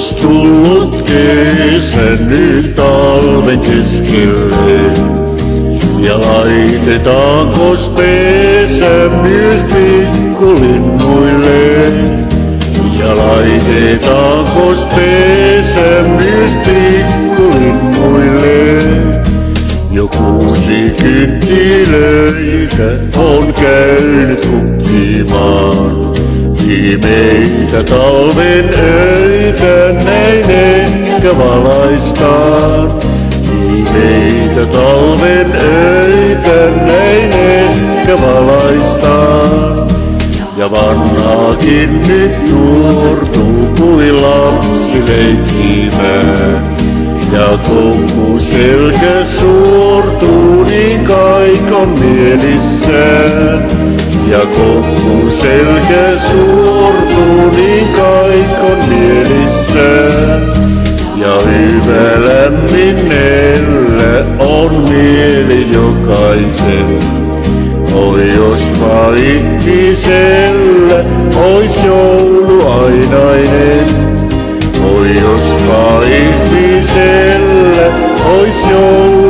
Ois tullut kesä nyt talven keskelle. Ja laitetaanko pesä myös pikkulinnuille? Ja laitetaanko pesä myös pikkulinnuille? Jo 6 kynttilöitä on käynyt hukkimaan. Viimeitä talven öitä näin ehkä valaistaan. Viimeitä talven öitä näin ehkä valaistaan. Ja vanhaakin nyt nuortuu kuin lapsi leikkimään. Ja kun selkä suortuu, niin kaikon mielissään. Ja kun selkä suortuu, niin kaikon mielissään. Ja hyvä lämminellä on mieli jokaisen. Oi jospa ihmisellä ois joulu ainainen. Oi jospa ihmisellä ois joulu